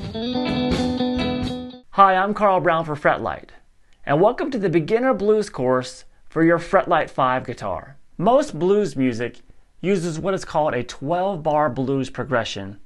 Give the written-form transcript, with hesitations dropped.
Hi, I'm Carl Brown for Fretlight, and welcome to the Beginner Blues course for your Fretlight 5 guitar. Most blues music uses what is called a 12-bar blues progression